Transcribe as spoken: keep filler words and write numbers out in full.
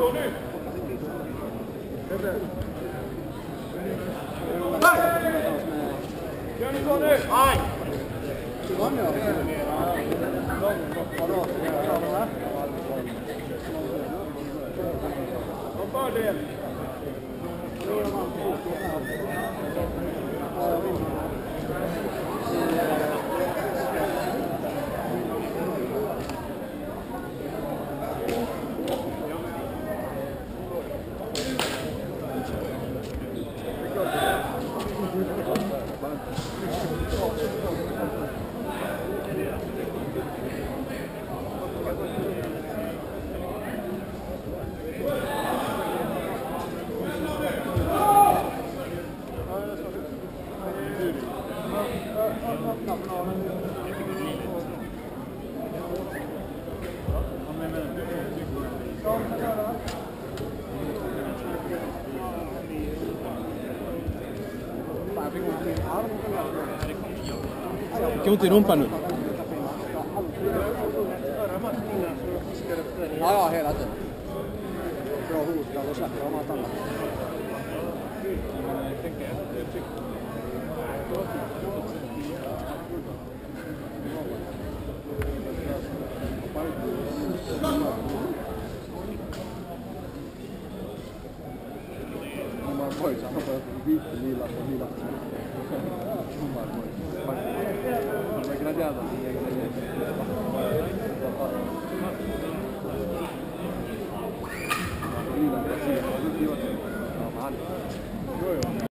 Vilken ont i rumpan nu? Ja, ja, hela tiden. Bra hotad och släpper om allt annat. Om man pojkar så får jag byta lila på lila. Om man pojkar. De är gradjävlar.